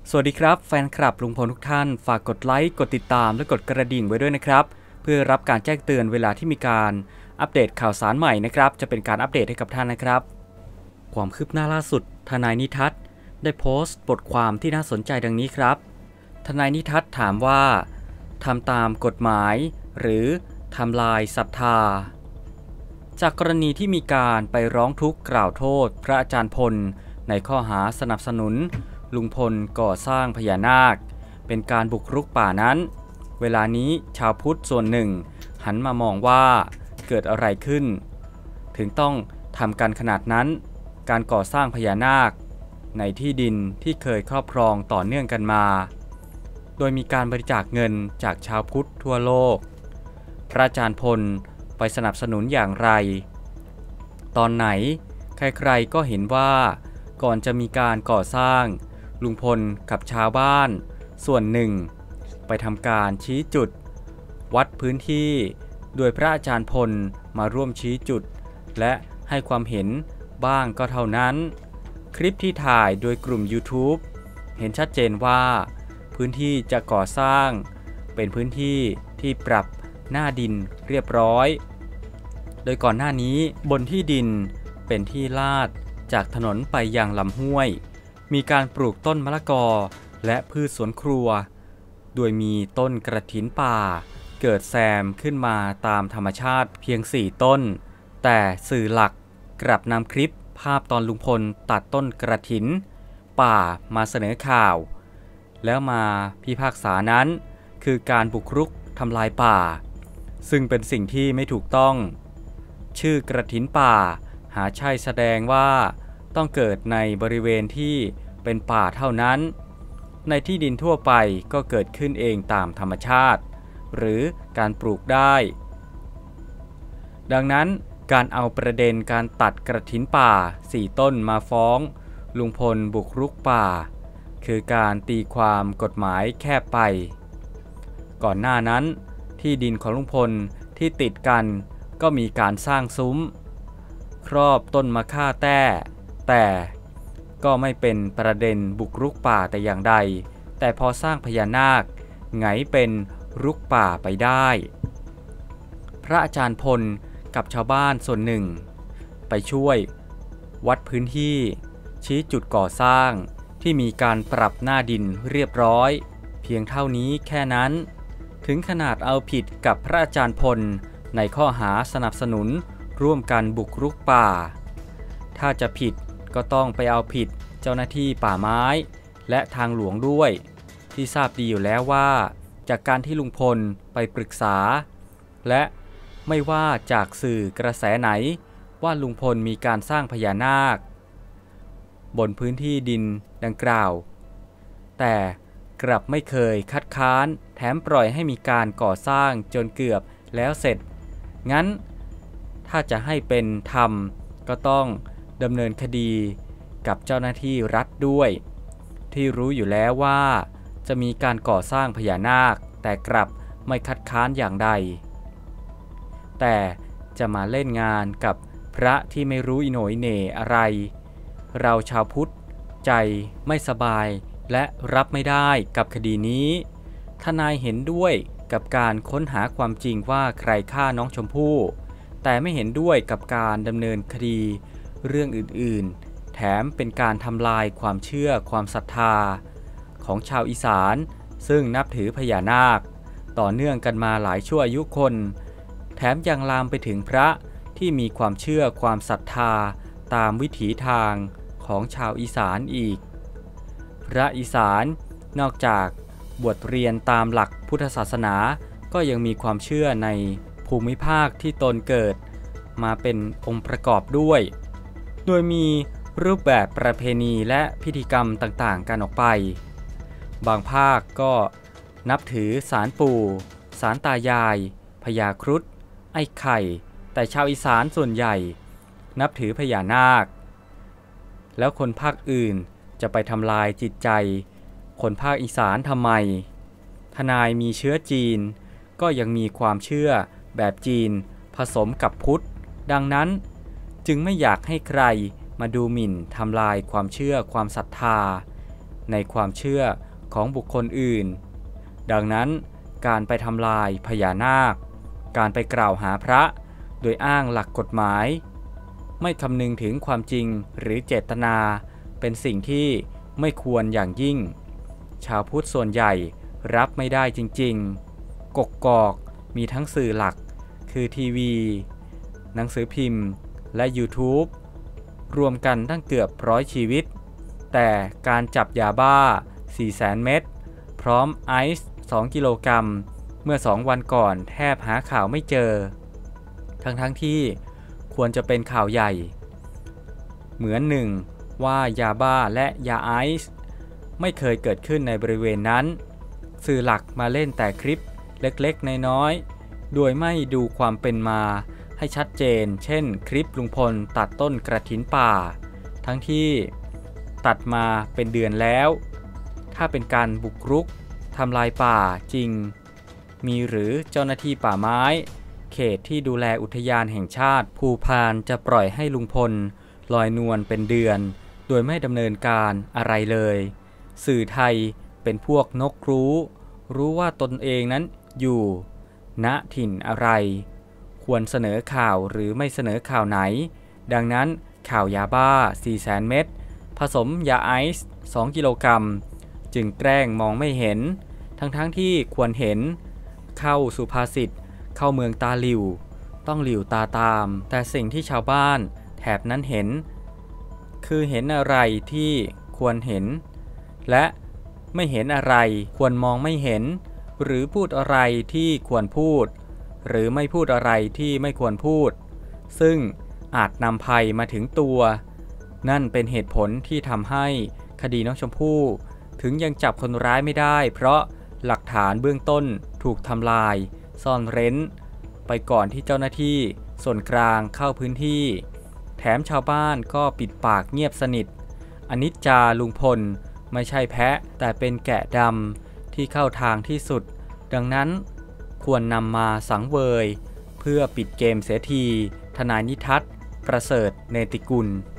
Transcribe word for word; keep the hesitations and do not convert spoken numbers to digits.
สวัสดีครับแฟนคลับลุงพลทุกท่านฝากกดไลค์กดติดตามและกดกระดิ่งไว้ด้วยนะครับเพื่อรับการแจ้งเตือนเวลาที่มีการอัปเดตข่าวสารใหม่นะครับจะเป็นการอัปเดตให้กับท่านนะครับความคืบหน้าล่าสุดทนายนิทัศน์ได้โพสต์บทความที่น่าสนใจดังนี้ครับทนายนิทัศน์ถามว่าทำตามกฎหมายหรือทำลายศรัทธาจากกรณีที่มีการไปร้องทุกข์กล่าวโทษพระอาจารย์พลในข้อหาสนับสนุนลุงพลก่อสร้างพญานาคเป็นการบุกรุกป่านั้นเวลานี้ชาวพุทธส่วนหนึ่งหันมามองว่าเกิดอะไรขึ้นถึงต้องทำกันขนาดนั้นการก่อสร้างพญานาคในที่ดินที่เคยครอบครองต่อเนื่องกันมาโดยมีการบริจาคเงินจากชาวพุทธทั่วโลกพระอาจารย์พลไปสนับสนุนอย่างไรตอนไหนใครๆก็เห็นว่าก่อนจะมีการก่อสร้างลุงพลกับชาวบ้านส่วนหนึ่งไปทำการชี้จุดวัดพื้นที่โดยพระอาจารย์พลมาร่วมชี้จุดและให้ความเห็นบ้างก็เท่านั้นคลิปที่ถ่ายโดยกลุ่ม YouTube เห็นชัดเจนว่าพื้นที่จะก่อสร้างเป็นพื้นที่ที่ปรับหน้าดินเรียบร้อยโดยก่อนหน้านี้บนที่ดินเป็นที่ลาดจากถนนไปยังลำห้วยมีการปลูกต้นมะละกอและพืชสวนครัวโดยมีต้นกระถินป่าเกิดแซมขึ้นมาตามธรรมชาติเพียงสี่ต้นแต่สื่อหลักกลับนำคลิปภาพตอนลุงพลตัดต้นกระถินป่ามาเสนอข่าวแล้วมาพิพากษานั้นคือการบุกรุกทำลายป่าซึ่งเป็นสิ่งที่ไม่ถูกต้องชื่อกระถินป่าหาใช่แสดงว่าต้องเกิดในบริเวณที่เป็นป่าเท่านั้นในที่ดินทั่วไปก็เกิดขึ้นเองตามธรรมชาติหรือการปลูกได้ดังนั้นการเอาประเด็นการตัดกระถินป่าสี่ต้นมาฟ้องลุงพลบุกรุกป่าคือการตีความกฎหมายแคบไปก่อนหน้านั้นที่ดินของลุงพลที่ติดกันก็มีการสร้างซุ้มครอบต้นมะค่าแต้แต่ก็ไม่เป็นประเด็นบุกรุกป่าแต่อย่างใดแต่พอสร้างพญานาคไงเป็นรุกป่าไปได้พระอาจารย์พลกับชาวบ้านส่วนหนึ่งไปช่วยวัดพื้นที่ชี้จุดก่อสร้างที่มีการปรับหน้าดินเรียบร้อยเพียงเท่านี้แค่นั้นถึงขนาดเอาผิดกับพระอาจารย์พลในข้อหาสนับสนุนร่วมกันบุกรุกป่าถ้าจะผิดก็ต้องไปเอาผิดเจ้าหน้าที่ป่าไม้และทางหลวงด้วยที่ทราบดีอยู่แล้วว่าจากการที่ลุงพลไปปรึกษาและไม่ว่าจากสื่อกระแสไหนว่าลุงพลมีการสร้างพญานาคบนพื้นที่ดินดังกล่าวแต่กลับไม่เคยคัดค้านแถมปล่อยให้มีการก่อสร้างจนเกือบแล้วเสร็จงั้นถ้าจะให้เป็นธรรมก็ต้องดำเนินคดีกับเจ้าหน้าที่รัฐด้วยที่รู้อยู่แล้วว่าจะมีการก่อสร้างพญานาคแต่กลับไม่คัดค้านอย่างใดแต่จะมาเล่นงานกับพระที่ไม่รู้อิโหนยเหน่อะไรเราชาวพุทธใจไม่สบายและรับไม่ได้กับคดีนี้ทนายเห็นด้วยกับการค้นหาความจริงว่าใครฆ่าน้องชมพู่แต่ไม่เห็นด้วยกับการดำเนินคดีเรื่องอื่นๆแถมเป็นการทำลายความเชื่อความศรัทธาของชาวอีสานซึ่งนับถือพญานาคต่อเนื่องกันมาหลายชั่วอายุคนแถมยังลามไปถึงพระที่มีความเชื่อความศรัทธาตามวิถีทางของชาวอีสานอีกพระอีสานนอกจากบวชเรียนตามหลักพุทธศาสนาก็ยังมีความเชื่อในภูมิภาคที่ตนเกิดมาเป็นองค์ประกอบด้วยโดยมีรูปแบบประเพณีและพิธีกรรมต่างๆกันออกไปบางภาคก็นับถือศาลปู่ศาลตายายพญาครุฑไอ้ไข่แต่ชาวอีสานส่วนใหญ่นับถือพญานาคแล้วคนภาคอื่นจะไปทำลายจิตใจคนภาคอีสานทำไมทนายมีเชื้อจีนก็ยังมีความเชื่อแบบจีนผสมกับพุทธดังนั้นจึงไม่อยากให้ใครมาดูหมิ่นทำลายความเชื่อความศรัทธาในความเชื่อของบุคคลอื่นดังนั้นการไปทำลายพญานาคการไปกล่าวหาพระโดยอ้างหลักกฎหมายไม่คำนึงถึงความจริงหรือเจตนาเป็นสิ่งที่ไม่ควรอย่างยิ่งชาวพุทธส่วนใหญ่รับไม่ได้จริงๆกกอกมีทั้งสื่อหลักคือทีวีหนังสือพิมพ์และ YouTube รวมกันตั้งเกือบร้อยชีวิตแต่การจับยาบ้า สี่แสน เม็ดพร้อมไอซ์สองกิโลกรัมเมื่อสองวันก่อนแทบหาข่าวไม่เจอทั้งทั้งที่ควรจะเป็นข่าวใหญ่เหมือนหนึ่งว่ายาบ้าและยาไอซ์ไม่เคยเกิดขึ้นในบริเวณนั้นสื่อหลักมาเล่นแต่คลิปเล็กๆน้อยๆโดยไม่ดูความเป็นมาให้ชัดเจนเช่นคลิปลุงพลตัดต้นกระถินป่าทั้งที่ตัดมาเป็นเดือนแล้วถ้าเป็นการบุกรุกทำลายป่าจริงมีหรือเจ้าหน้าที่ป่าไม้เขตที่ดูแลอุทยานแห่งชาติภูพานจะปล่อยให้ลุงพลลอยนวลเป็นเดือนโดยไม่ดำเนินการอะไรเลยสื่อไทยเป็นพวกนกรู้รู้ว่าตนเองนั้นอยู่ณถิ่นอะไรควรเสนอข่าวหรือไม่เสนอข่าวไหนดังนั้นข่าวยาบ้า สี่แสน เม็ดผสมยาไอซ์สองกิโลกรัมจึงแกล้งมองไม่เห็นทั้งๆ ท, ที่ควรเห็นเข้าสุภาษิตเข้าเมืองตาหลิวต้องหลิวตาตามแต่สิ่งที่ชาวบ้านแถบนั้นเห็นคือเห็นอะไรที่ควรเห็นและไม่เห็นอะไรควรมองไม่เห็นหรือพูดอะไรที่ควรพูดหรือไม่พูดอะไรที่ไม่ควรพูดซึ่งอาจนำภัยมาถึงตัวนั่นเป็นเหตุผลที่ทำให้คดีน้องชมพู่ถึงยังจับคนร้ายไม่ได้เพราะหลักฐานเบื้องต้นถูกทำลายซ่อนเร้นไปก่อนที่เจ้าหน้าที่ส่วนกลางเข้าพื้นที่แถมชาวบ้านก็ปิดปากเงียบสนิทอนิจจาลุงพลไม่ใช่แพะแต่เป็นแกะดำที่เข้าทางที่สุดดังนั้นควรนำมาสังเวยเพื่อปิดเกมเสียทีทนายนิทัศน์ประเสริฐเนติกุล